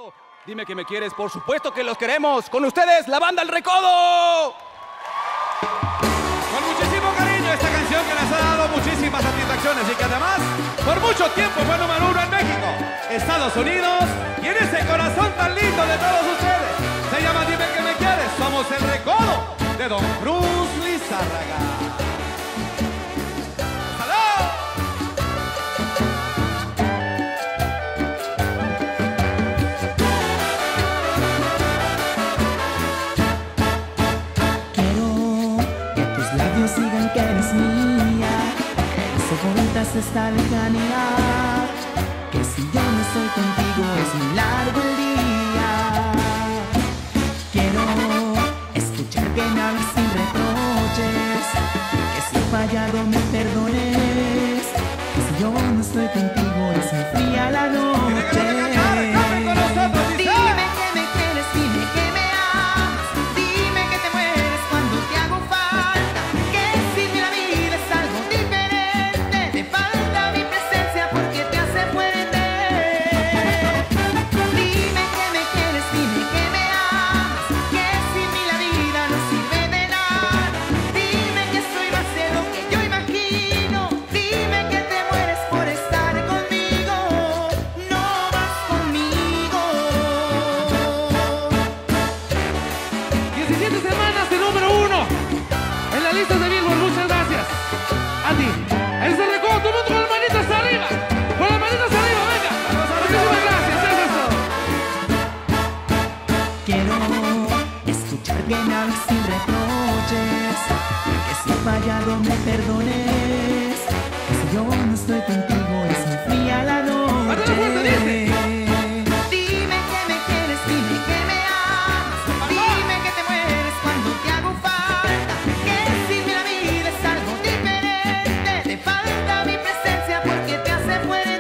Dime que me quieres, por supuesto que los queremos. Con ustedes, la banda El Recodo. Con muchísimo cariño esta canción que nos ha dado muchísimas satisfacciones y que además por mucho tiempo fue número 1 en México, Estados Unidos y en ese corazón tan lindo de todos ustedes. Se llama Dime que me quieres. Somos El Recodo de Don Cruz Lizárraga. Sigan que eres mía, que bonita esta lejanía, que si yo no estoy contigo es muy largo el día. Quiero escuchar que me hables sin reproches, que si he fallado me perdones, que si yo no estoy contigo es muy fría la noche. Dime que me quieres, dime que me amas, dime que te mueres cuando te hago falta. Que me hables sin reproches, que si he fallado me perdones, que si yo no estoy contigo es muy fría la noche. Dime que me quieres, dime que me amas, dime que te mueres cuando te hago falta, que sin mí la vida es algo diferente, te falta mi presencia porque te hace fuerte.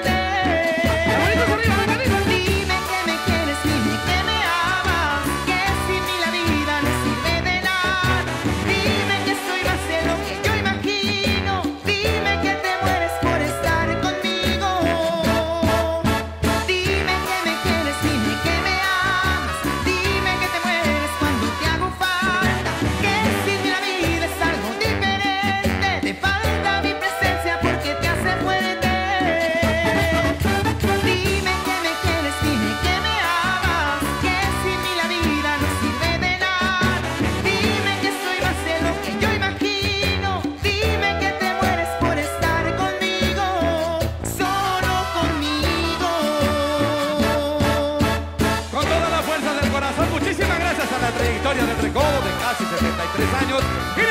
Trayectoria del Recodo de casi 73 años.